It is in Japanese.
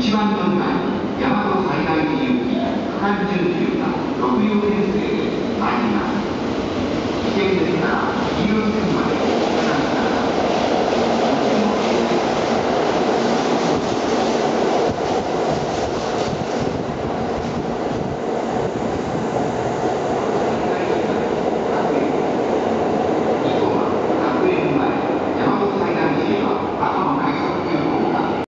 1番乗り場に大和災害時行き区間準急が6両編成で参ります。危険ですから黄色い線まで